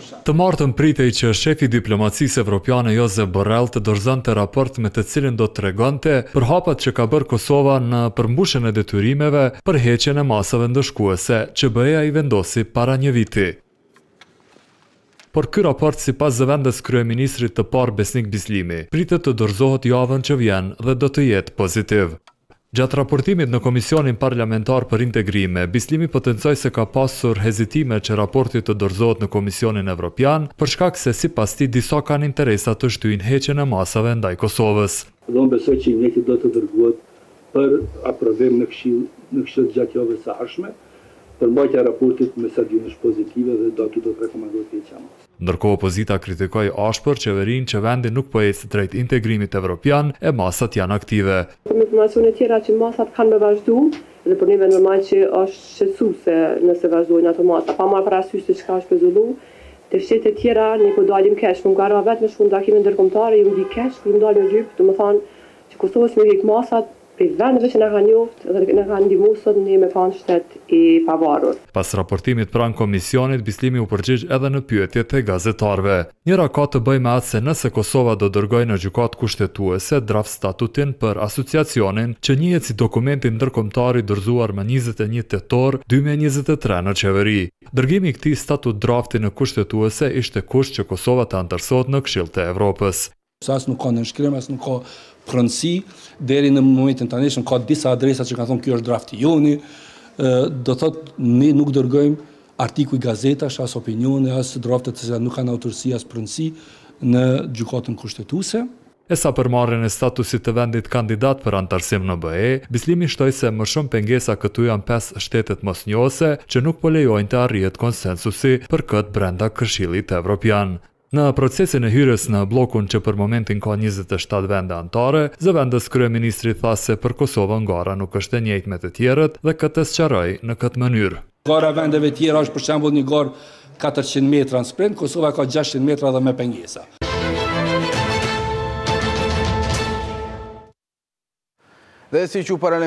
Të martën pritej që shefi diplomacisë evropiane Josep Borrell të dorëzonte raport me të cilin do të tregonte për hapat që ka bërë Kosova në përmbushjen e detyrimeve për heqjen e masave ndëshkuese që BE-ja i vendosi para një viti. Por ky raport, sipas zëvendës kryeministrit të parë Besnik Bislimi, pritet të dorëzohet javën që vjen dhe do të jetë pozitiv. Gjatë raportimit në Komisionin Parlamentar për Integrime, Bislimi potencoi se ka pasur hezitime që raporti të dorëzohet në Komisionin Evropian, për shkak se sipas tij disa kanë interesa të shtyjnë heqjen e masave ndaj Kosovës. Dhe unë besoj që njëti do të dërguhet për aprovim në këshill gjatë javës së ardhshme, për mbajtja e raportit me sa dinë është pozitive dhe do të rekomandohet heqja e masave. Ndërkohë opozita kritikoi ashpër qeverinë që vendi nuk po ecë drejt integrimit evropian e masat janë aktive. Për informacione tjera që masat kanë me vazhdu, dhe për neve normal që është shqetësuese nëse vazhdojnë ato masa, pa marrë parasysh se çka është pezullu. Të shtete tjera ne po dalim kesh, më gara vetë me shkon takime ndërkombëtare, ju di kesh, kur më dalë në lyp, domethënë që Kosovës me hek masat për vendeve që na kanë njoftë dhe na kanë ndihmuar sot ne me kanë shtet i pavarur. Pas raportimit pranë komisionit, Bislimi u përgjigj edhe në pyetjet e gazetarëve. Njëra ka të bëjë me atë se nëse Kosova do dërgojë në gjykatë kushtetuese draft statutin për asociacionin që njihet si dokumenti ndërkombëtar i dorëzuar më 21 tetor 2023 në qeveri. Dërgimi i këtij statut drafti në kushtetuese ishte kusht që Kosova të anëtarësohet në Këshill të Evropës. As nuk ka nënshkrim, as nuk ka pronësi, deri në momentin tanishëm ka disa adresa që kanë thonë ky është drafti joni, do thotë ne nuk dërgojmë artikuj gazetash, as opinione, as draftet që nuk kanë autorësi, as pronësi në gjykatën kushtetuese. E sa për marrjen e statusit të vendit kandidat për antarësim në BE, Bislimi shtoi se më shumë pengesa këtu janë 5 shtetet mosnjohëse që nuk po lejojnë të arrihet konsensusi për këtë brenda Këshillit Evropian. Në procesin e hyrjes në bllokun që për momentin ka 27 vende anëtare, zëvendës kryeministri tha se për Kosovën gara nuk është e njëjtë me të tjerët dhe këtë sqaroi në këtë mënyrë. Gara vendeve tjera është për shembull një garë 400 metra në sprint, Kosova ka 600 metra dhe me pengesa. Dhe si që